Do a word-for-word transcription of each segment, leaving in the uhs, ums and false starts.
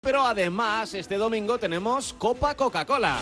pero además este domingo tenemos Copa Coca-Cola.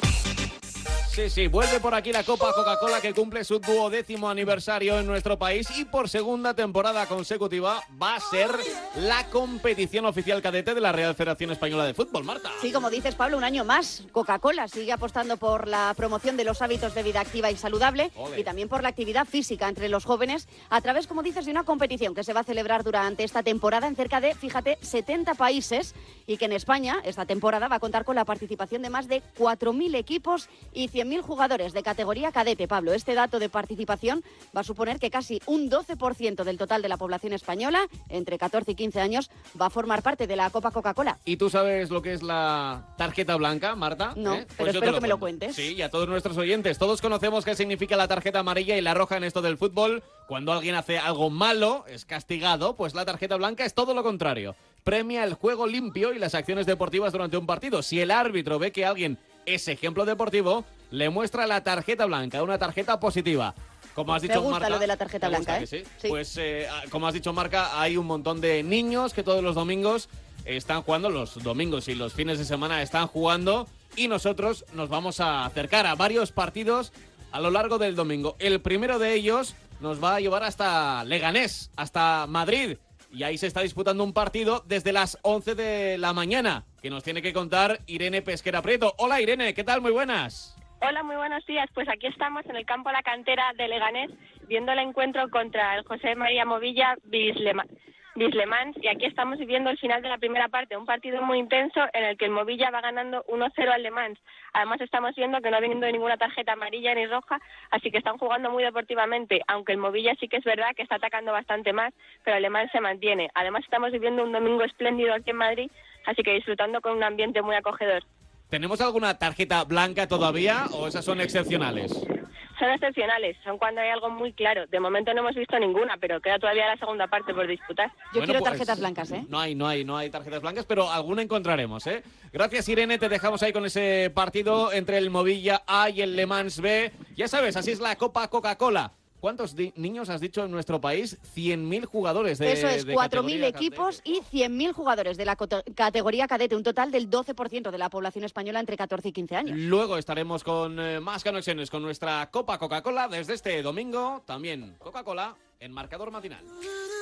Sí, sí, vuelve por aquí la Copa Coca-Cola, que cumple su duodécimo aniversario en nuestro país y por segunda temporada consecutiva va a ser la competición oficial cadete de la Real Federación Española de Fútbol, Marta. Sí, como dices, Pablo, un año más. Coca-Cola sigue apostando por la promoción de los hábitos de vida activa y saludable. Ole. Y también por la actividad física entre los jóvenes a través, como dices, de una competición que se va a celebrar durante esta temporada en cerca de, fíjate, setenta países y que en España esta temporada va a contar con la participación de más de cuatro mil equipos y cien mil jugadores de categoría cadete. Pablo, este dato de participación va a suponer que casi un doce por ciento del total de la población española, entre catorce y quince años, va a formar parte de la Copa Coca-Cola. ¿Y tú sabes lo que es la tarjeta blanca, Marta? No, ¿Eh? pero pues espero lo que me lo cuento. cuentes. Sí, y a todos nuestros oyentes. Todos conocemos qué significa la tarjeta amarilla y la roja en esto del fútbol. Cuando alguien hace algo malo, es castigado, pues la tarjeta blanca es todo lo contrario. Premia el juego limpio y las acciones deportivas durante un partido. Si el árbitro ve que alguien es ejemplo deportivo, le muestra la tarjeta blanca, una tarjeta positiva. Como has dicho, Me gusta Marca, lo de la tarjeta blanca, ¿eh? Sí? Sí. Pues, eh, como has dicho, Marca, hay un montón de niños que todos los domingos están jugando, los domingos y los fines de semana están jugando, y nosotros nos vamos a acercar a varios partidos a lo largo del domingo. El primero de ellos nos va a llevar hasta Leganés, hasta Madrid, y ahí se está disputando un partido desde las once de la mañana, que nos tiene que contar Irene Pesquera Prieto. Hola, Irene, ¿qué tal? Muy buenas. Hola, muy buenos días. Pues aquí estamos en el campo La Cantera de Leganés, viendo el encuentro contra el José María Movilla Bislemans, y aquí estamos viviendo el final de la primera parte, un partido muy intenso en el que el Movilla va ganando uno cero al Le Mans. Además estamos viendo que no ha venido ninguna tarjeta amarilla ni roja, así que están jugando muy deportivamente, aunque el Movilla sí que es verdad que está atacando bastante más, pero el Le Mans se mantiene. Además estamos viviendo un domingo espléndido aquí en Madrid, así que disfrutando con un ambiente muy acogedor. ¿Tenemos alguna tarjeta blanca todavía o esas son excepcionales? Son excepcionales, son cuando hay algo muy claro. De momento no hemos visto ninguna, pero queda todavía la segunda parte por disputar. Yo bueno, quiero tarjetas pues, blancas, ¿eh? No hay, no hay, no hay tarjetas blancas, pero alguna encontraremos, ¿eh? Gracias, Irene, te dejamos ahí con ese partido entre el Movilla A y el Le Mans B. Ya sabes, así es la Copa Coca-Cola. ¿Cuántos niños has dicho en nuestro país? cien mil jugadores de Eso es, cuatro mil equipos cadete. Y cien mil jugadores de la categoría cadete, un total del doce por ciento de la población española entre catorce y quince años. Luego estaremos con eh, más conexiones con nuestra Copa Coca-Cola desde este domingo, también Coca-Cola en Marcador Matinal.